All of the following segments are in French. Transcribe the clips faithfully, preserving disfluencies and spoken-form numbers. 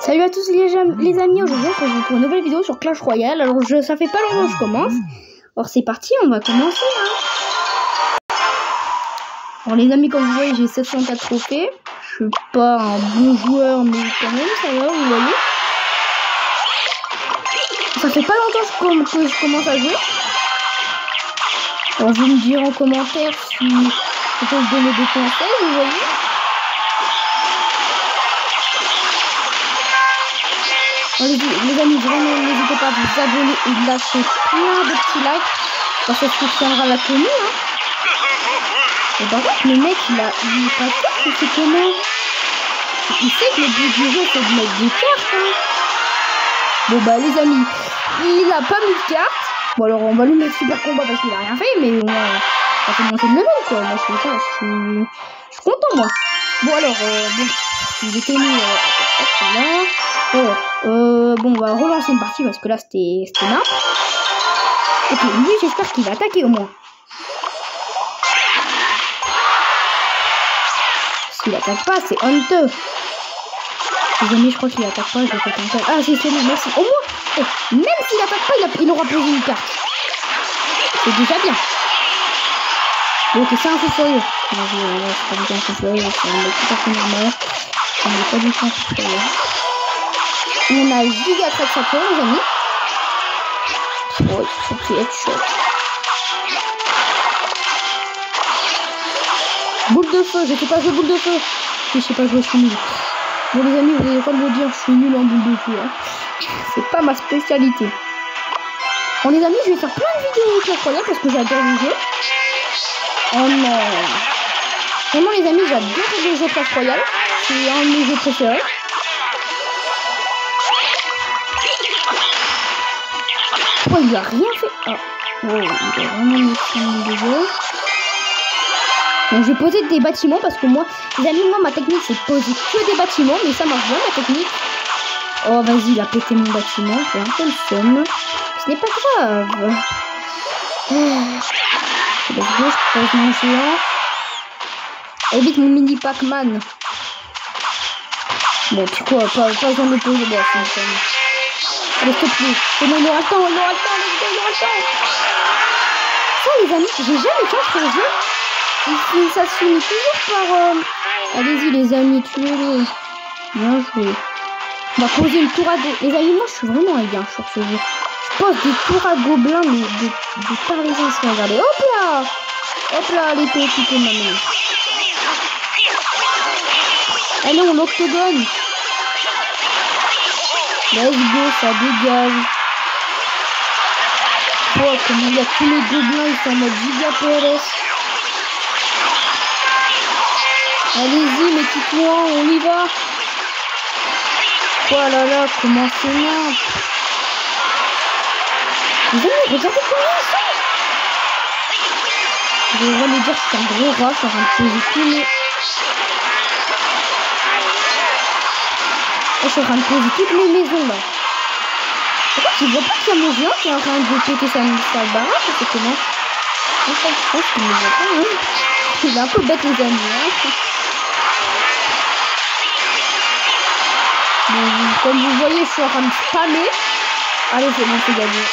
Salut à tous les, les amis, aujourd'hui on se retrouve pour une nouvelle vidéo sur Clash Royale. Alors je, ça fait pas longtemps que je commence. Alors c'est parti, on va commencer hein. Alors les amis, comme vous voyez, j'ai sept cent quatre trophées. Je suis pas un bon joueur, mais quand même ça va, vous voyez. Ça fait pas longtemps que je commence à jouer. Alors vous me direz en commentaire si je peux vous donner des conseils, vous voyez. Les, les amis, vraiment n'hésitez pas à vous abonner et de lâcher plein de petits likes parce que ça soutiendra la commune hein. Et par contre le mec il a il est pas sûr que c'est comment. Il sait que le but du jeu c'est de mettre des cartes hein. Bon bah les amis, il a pas mis de cartes. Bon alors on va lui mettre super combat parce qu'il a rien fait, mais on va, ça fait monter de level quoi. Moi je sais pas, je suis, je suis content moi. Bon alors euh, bon, il était mis euh, là. Alors, euh, bon, on va relancer une partie parce que là c'était nain. Ok, lui j'espère qu'il va attaquer au moins. S'il attaque pas, c'est honteux. Les amis, je crois qu'il attaque pas, je vais pas tenter. Ah, c'est bon, merci. Au moins, eh, même s'il attaque pas, il, a, il aura posé une carte. C'est déjà bien. Ok, c'est un fou furieux. Non, c'est pas du tout un fou furieux, c'est un mec tout à fait normal. Ça n'est pas du tout un fou furieux. On a giga très très fort les amis. Oh, il faut qu'il headshot. Boule de feu, je sais pas jouer boule de feu. Je sais pas jouer, je suis nul. Bon les amis, vous allez pas me le dire, je suis nul en boule de feu. Hein. C'est pas ma spécialité. Bon les amis, je vais faire plein de vidéos Clash Royale parce que j'adore le jeu. Oh non. Vraiment les amis, j'adore le jeu Clash Royale. C'est un de mes jeux préférés. Oh, il a rien fait. Oh, oh il a vraiment mis son jeu. Donc je vais poser des bâtiments parce que moi, les amis, moi ma technique c'est de poser que des bâtiments, mais ça marche bien ma technique. Oh vas-y, il a pété mon bâtiment, c'est un peu le seum. Ce n'est pas grave. Let's go, je pose mon géant. Évite mon mini Pac-Man. Bon, tu quoi, pas, pas besoin de le poser, bon, c'est une somme. Allez, s'il te plaît. C'est bon, il aura le temps, il aura le temps, let's go, il aura le temps. Ça, les amis, j'ai jamais fait ce jeu. Il, ça se finit toujours par... Euh... Allez-y, les amis, tuez-le. Bien joué. On va poser une tour à... Les amis, moi, je suis vraiment un gars sur ce jeu. Je pose des tours à gobelins, mais de, de par les anciens. Regardez, hop là. Hop là, les petites mamies. Allez, on l'octogone. Let's go, ça dégage. Oh, comme il y a tous les gobelins, ils sont en mode giga P R S. Allez-y, mes petits toits, on y va. Oh là là, comment c'est nimp. Les amis, regardez combien ils sont. Je vais vraiment dire que c'est un gros rat, je suis en train de poser tous mes... Je suis en train de poser toutes les maisons là. Pourquoi tu vois pas qu'il y a mon géant qui est en train de péter sa, sa baraque ou c'est comment? Je pense qu'il ne le voit pas hein. Il est un peu bête les amis hein. Bon, comme vous voyez je suis en train de spammer. Allez c'est bon, c'est gagné.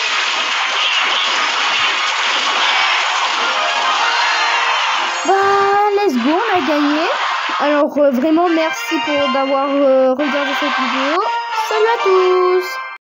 Bah let's go, on a gagné. Alors euh, vraiment merci pour d'avoir euh, regardé cette vidéo. Salut à tous.